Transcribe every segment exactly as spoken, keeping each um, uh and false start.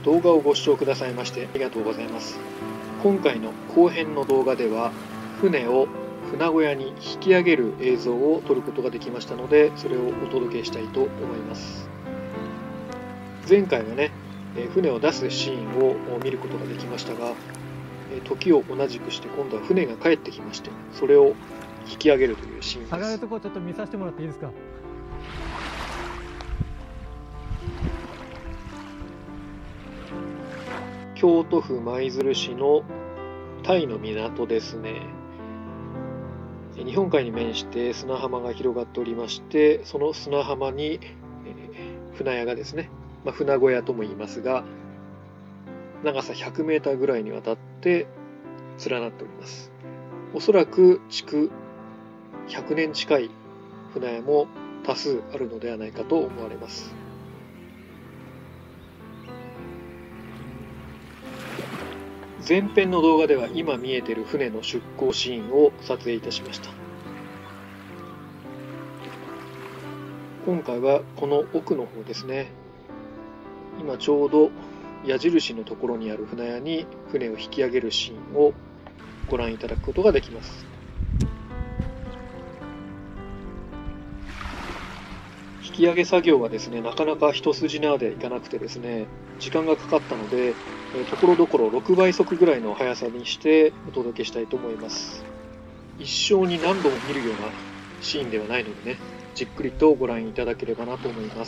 動画をご視聴くださいましてありがとうございます。今回の後編の動画では船を船小屋に引き上げる映像を撮ることができましたので、それをお届けしたいと思います。前回はね、船を出すシーンを見ることができましたが、時を同じくして今度は船が帰ってきまして、それを引き上げるというシーンです。 上がるところちょっと見させてもらっていいですか。 京都府舞鶴市のタイの港ですね。日本海に面して砂浜が広がっておりまして、その砂浜に、えー、船屋がですね、まあ、船小屋とも言いますが、長さひゃくメーターぐらいにわたって連なっております。おそらく築ひゃくねん近い船屋も多数あるのではないかと思われます。前編の動画では今見えている船の出港シーンを撮影いたしました。今回はこの奥の方ですね。今ちょうど矢印のところにある船屋に船を引き上げるシーンをご覧いただくことができます。引き上げ作業はですね、なかなか一筋縄でいかなくてですね、時間がかかったので、ところどころろくばい速ぐらいの速さにしてお届けしたいと思います。一生に何度も見るようなシーンではないのでね、じっくりとご覧いただければなと思います。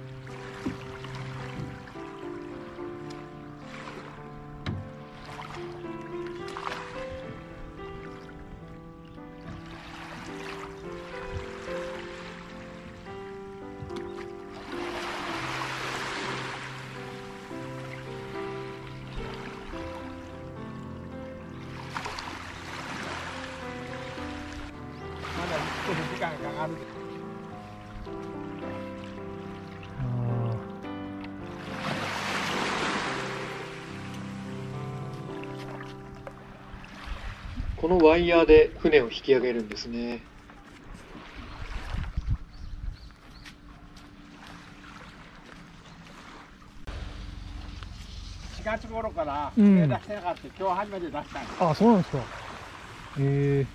まだ少し時間かかる。 このワイヤーで船を引き上げるんですね。 しがつ頃から船出してなかった、うん、今日初めて出したんです。 ああ、そうなんですか。へえ。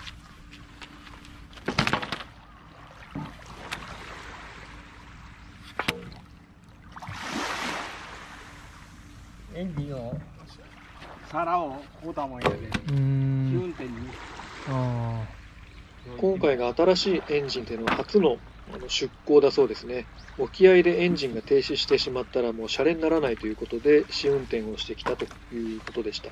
エンジンを皿をこうたもんやで、試運転に。 あ今回が新しいエンジンでの初の出港だそうですね。沖合でエンジンが停止してしまったらもうシャレにならないということで試運転をしてきたということでした。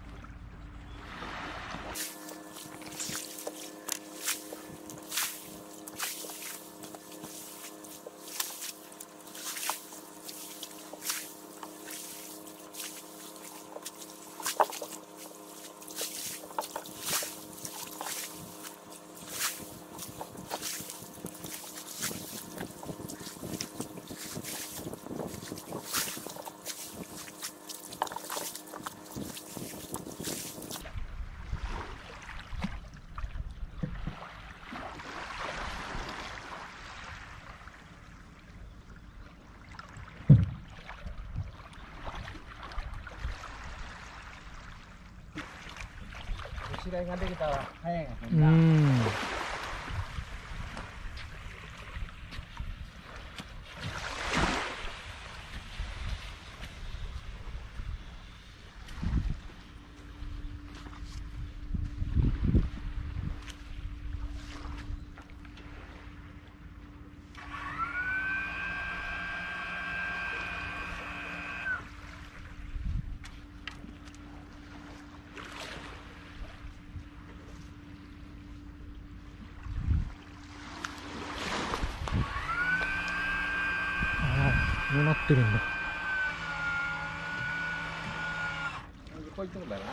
白井ができたら早いがあ。うん。こうなってるんだ。 こういったことだな。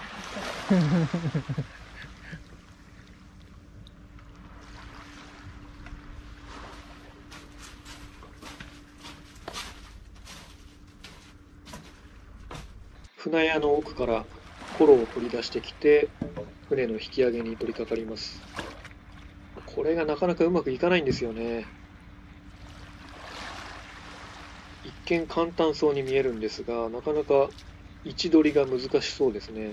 船屋の奥からコロを取り出してきて船の引き上げに取り掛かります。これがなかなかうまくいかないんですよね。一見簡単そうに見えるんですが、なかなか位置取りが難しそうですね。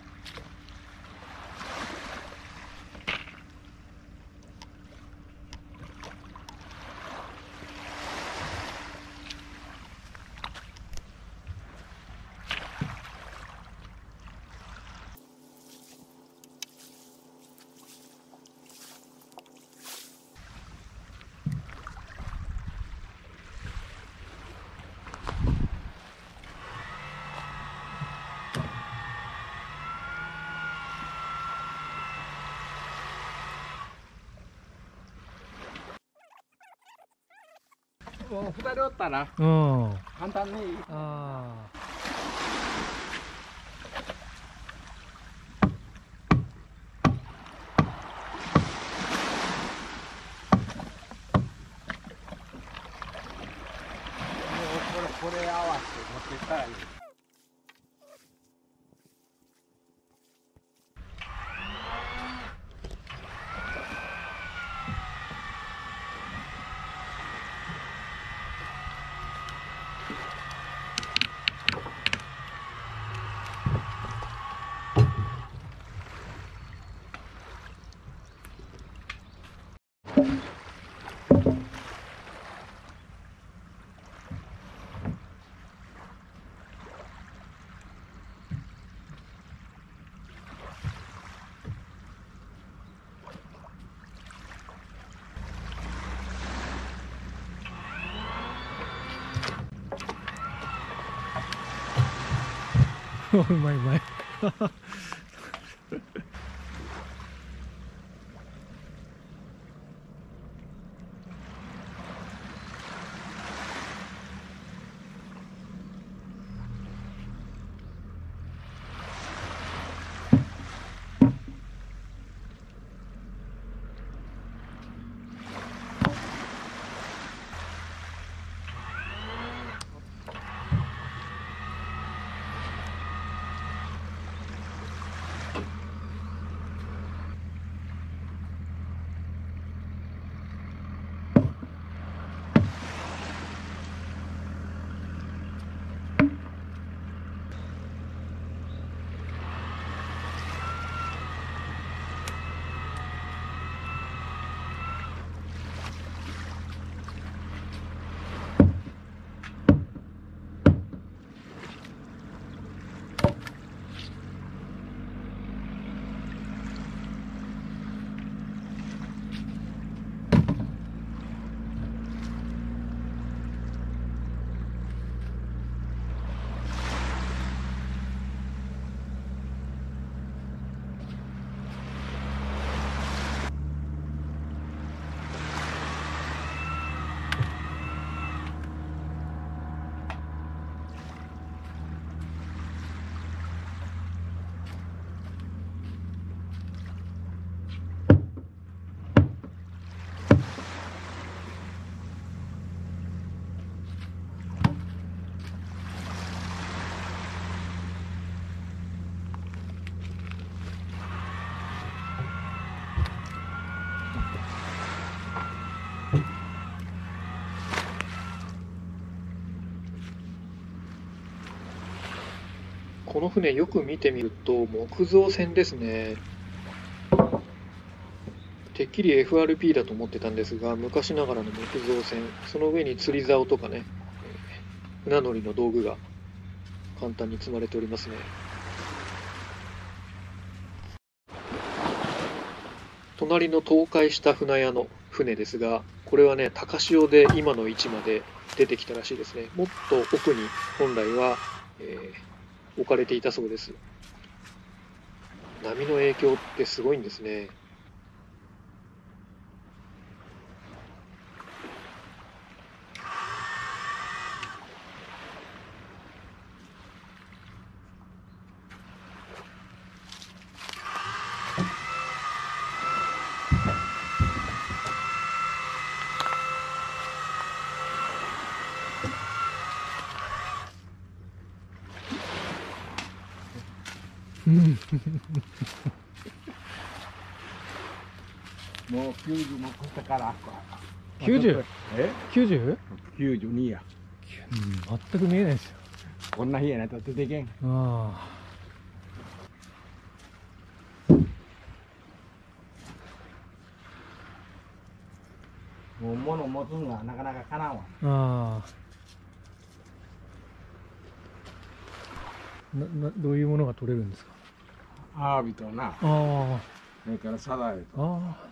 もう二人おったらうん。 簡単に。 ああ。 これこれ合わせて持ってったらいい。 うまいうまい。 この船よく見てみると木造船ですね。てっきり エフアールピー だと思ってたんですが、昔ながらの木造船、その上に釣り竿とかね、船乗りの道具が簡単に積まれておりますね。隣の倒壊した船屋の船ですが、これはね、高潮で今の位置まで出てきたらしいですね。もっと奥に本来は、えー置かれていたそうです。波の影響ってすごいんですね。 うん。 もうきゅうじゅう残したから。 きゅうじゅう？ え？ きゅうじゅう？ きゅうじゅうにや。 うん、全く見えないですよ。 こんな日やないと出てけん。 あもう物持つのがなかなかかなわ。 あ。ああ。な、な、どういうものが取れるんですか。 アワビとな、 ああ。 それからサザエと。 ああ。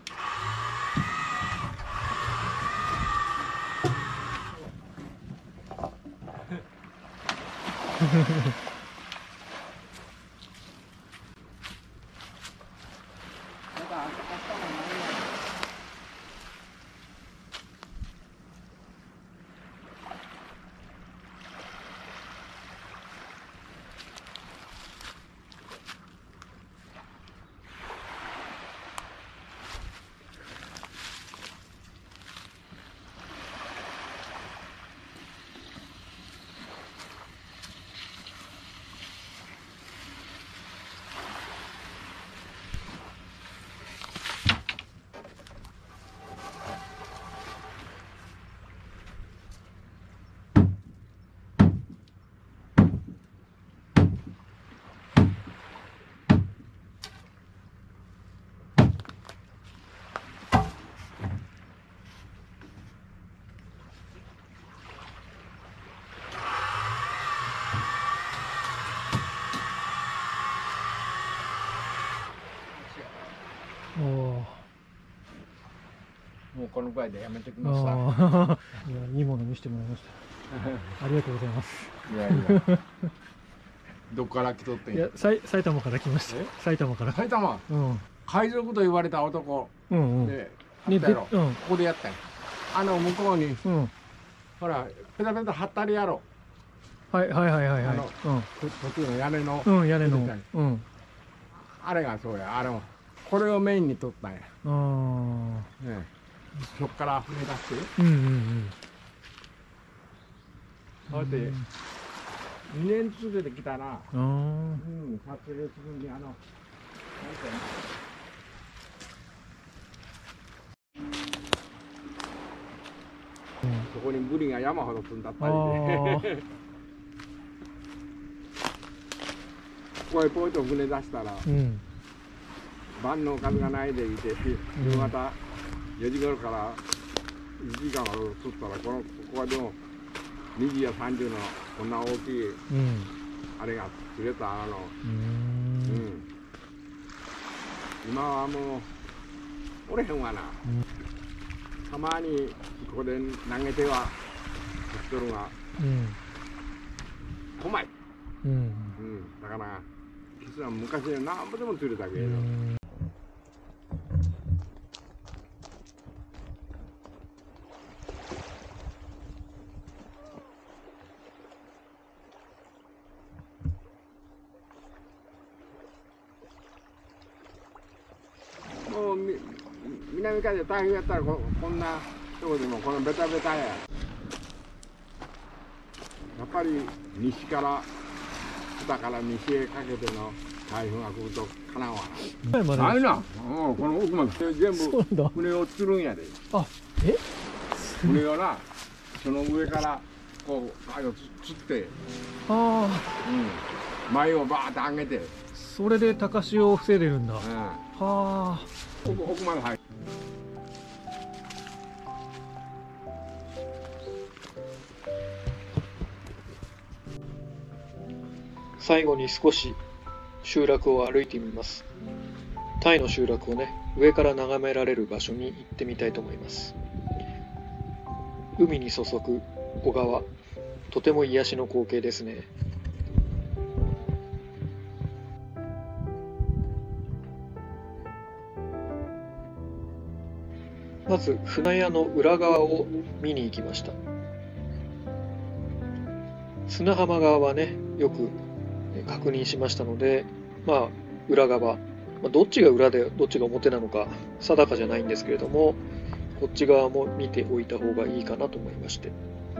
おお。 もうこのぐらいでやめてきました。 ああ。いや、いいもの見せてもらいました。ありがとうございます。 いやいや。どっから来とってんいや、さい、埼玉から来ました。埼玉から。 埼玉。 うん。 海賊と言われた男。 うんうん。 で、 ね、で、うん。 ここでやったん。あの向こうに。 うん。 ほら、ペタペタ貼ったりやろ。 はいはいはいはいはい。 あの、うん。途中の屋根の。 うん、屋根の。うん。 あれがそうや、あの。これをメインに取ったんや。 ああ。 ね。そっから船出して。 うんうんうん。 そうやって。にねん続けてきたな。 ああ。 うん、撮影するに、あの。なんていうの。そこにブリが山ほど積んだったりで。ここへポイと船出したら。うん。晩の数がないでいて、夕方よじ頃からいちじかんほど釣ったら、このここはでもにじやさんじゅうのこんな大きい、うん、あれが釣れたあの、うん、今はもうおれへんわな、うん、たまにここで投げては釣っとるが、うん、こまい、うんうん、だから実は昔何ぼでも釣れたけど、うん、もうみ南風台風やったら こ, こんなとこでもこのベタベタや。やっぱり西から北から西へかけての台風が来るとかなわな。ないな。うん、この奥まで全部船を釣るんやで。 あ、え？ 船をな、その上からこうあれを釣って、ああ、うん、前をバーッと上げて。 それで高潮を防いでるんだ。うん、はあ。 奥奥まで入る。 最後に少し集落を歩いてみます。タイの集落をね、上から眺められる場所に行ってみたいと思います。海に注ぐ小川、とても癒しの光景ですね。まず船屋の裏側を見に行きました。砂浜側はね、よく確認しましたので、まあ裏側、まあ、どっちが裏でどっちが表なのか定かじゃないんですけれども、こっち側も見ておいた方がいいかなと思いまして、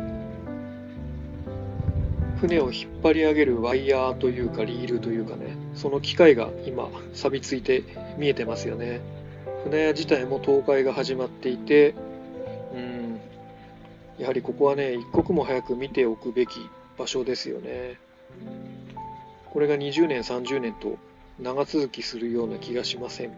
船を引っ張り上げるワイヤーというかリールというかね、その機械が今錆びついて見えてますよね。船屋自体も倒壊が始まっていて、うん、 やはりここはね、一刻も早く見ておくべき場所ですよね。これがにじゅうねん、さんじゅうねんと長続きするような気がしません。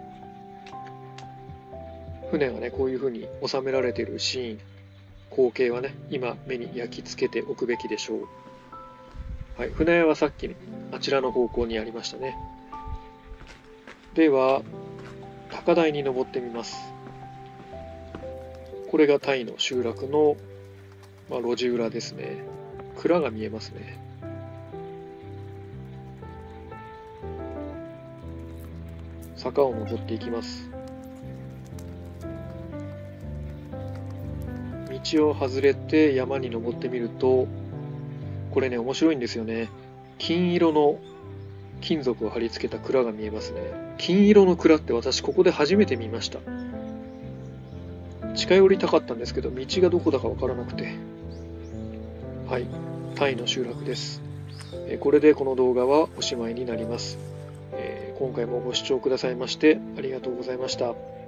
船がね、こういうふうに収められているシーン、光景はね、今目に焼き付けておくべきでしょう。はい、船屋はさっき、ね、あちらの方向にありましたね。では、高台に登ってみます。これがタイの集落の、まあ、路地裏ですね。蔵が見えますね。坂を登っていきます。道を外れて山に登ってみると、これね、面白いんですよね。金色の金属を貼り付けた蔵が見えますね。金色の蔵って私ここで初めて見ました。近寄りたかったんですけど、道がどこだかわからなくて。はい、タイの集落です。これでこの動画はおしまいになります。今回もご視聴くださいましてありがとうございました。